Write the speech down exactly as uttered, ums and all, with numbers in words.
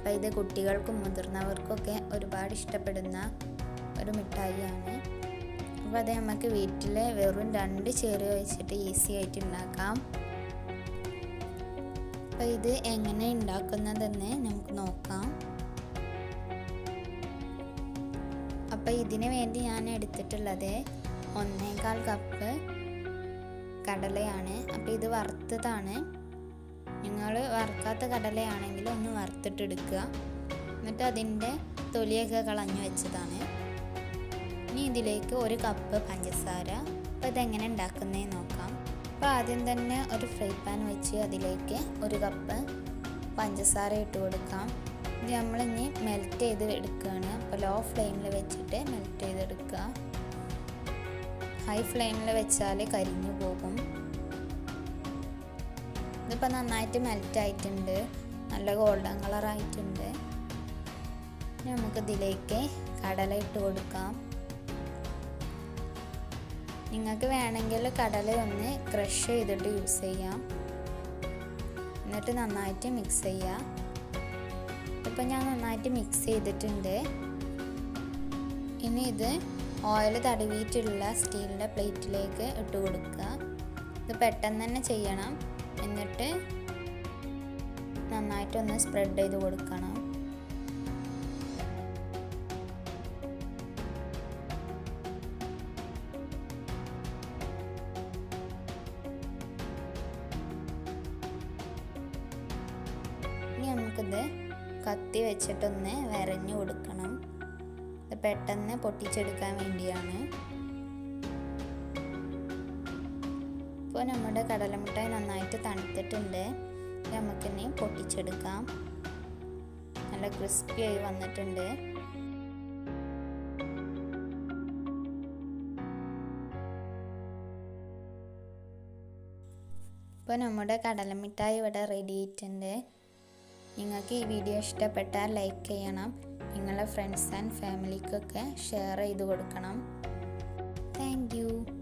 അപ്പോൾ ഇത് കുട്ടികൾക്കും മുതിർന്നവർക്കൊക്കെ ഒരുപാട് ഇഷ്ടപ്പെടുന്ന ഒരു മിഠായിയാണ്. അപ്പോൾ അത് നമുക്ക് വീട്ടിൽ വെറും രണ്ട് ചേരുവ വെച്ചിട്ട് ഈസി ആയിട്ട് ഉണ്ടാക്കാം. അപ്പോൾ ഇത് എങ്ങനെ ഉണ്ടാക്കുന്നതെന്ന് നമുക്ക് നോക്കാം. അപ്പോൾ ഇതിന് വേണ്ടി ഞാൻ എടുത്തിട്ടുള്ളത് ഒന്നേകാൽ കപ്പ് കടലയാണ്. അപ്പോൾ ഇത് വറുത്തതാണ്. നിങ്ങൾ വറുക്കാത്ത കടലയാണെങ്കിൽ ഒന്ന് വറുത്തിട്ടെടുക്കുക. എന്നിട്ട് അതിൻ്റെ തൊലിയൊക്കെ കളഞ്ഞു വെച്ചതാണ്. ഇനി ഇതിലേക്ക് ഒരു കപ്പ് പഞ്ചസാര. അപ്പോൾ ഇതെങ്ങനെ ഉണ്ടാക്കുന്നതെന്ന് നോക്കാം. അപ്പോൾ ആദ്യം തന്നെ ഒരു ഫ്രൈ പാൻ വെച്ച് അതിലേക്ക് ഒരു കപ്പ് പഞ്ചസാര ഇട്ട് കൊടുക്കാം. ഇത് നമ്മളിനി മെൽറ്റ് ചെയ്ത് എടുക്കുകയാണ്. അപ്പോൾ ലോ ഫ്ലെയിമിൽ വെച്ചിട്ട് മെൽറ്റ് ചെയ്തെടുക്കുക. ഹൈ ഫ്ലെയിമിൽ വെച്ചാൽ കരിഞ്ഞു പോകും. ഇതിപ്പോൾ നന്നായിട്ട് മെൽറ്റ് ആയിട്ടുണ്ട്, നല്ല ഗോൾഡൻ കളർ ആയിട്ടുണ്ട്. ഇനി നമുക്ക് ഇതിലേക്ക് കടല ഇട്ട് കൊടുക്കാം. നിങ്ങൾക്ക് വേണമെങ്കിൽ കടല ഒന്ന് ക്രഷ് ചെയ്തിട്ട് യൂസ് ചെയ്യാം. എന്നിട്ട് നന്നായിട്ട് മിക്സ് ചെയ്യുക. ഇപ്പം ഞാൻ നന്നായിട്ട് മിക്സ് ചെയ്തിട്ടുണ്ട്. ഇനി ഇത് ഓയിൽ തടവിയിട്ടുള്ള സ്റ്റീലിൻ്റെ പ്ലേറ്റിലേക്ക് ഇട്ട് കൊടുക്കുക. ഇത് പെട്ടെന്ന് തന്നെ ചെയ്യണം. എന്നിട്ട് നന്നായിട്ടൊന്ന് സ്പ്രെഡ് ചെയ്ത് കൊടുക്കണം. ഇനി നമുക്കിത് കത്തി വെച്ചിട്ടൊന്ന് വരഞ്ഞു കൊടുക്കണം. ഇത് പെട്ടെന്ന് പൊട്ടിച്ചെടുക്കാൻ വേണ്ടിയാണ്. ഇപ്പോൾ നമ്മുടെ കടലമിഠായി നന്നായിട്ട് തണുത്തിട്ടുണ്ട്. നമുക്കിനി പൊട്ടിച്ചെടുക്കാം. നല്ല ക്രിസ്പി ആയി വന്നിട്ടുണ്ട്. ഇപ്പോൾ നമ്മുടെ കടലമിഠായി ഇവിടെ റെഡി ആയിട്ടുണ്ട്. നിങ്ങൾക്ക് ഈ വീഡിയോ ഇഷ്ടപ്പെട്ടാൽ ലൈക്ക് ചെയ്യണം. നിങ്ങളുടെ ഫ്രണ്ട്സ് ആൻഡ് ഫാമിലിക്കൊക്കെ ഷെയർ ചെയ്ത് കൊടുക്കണം. Thank U.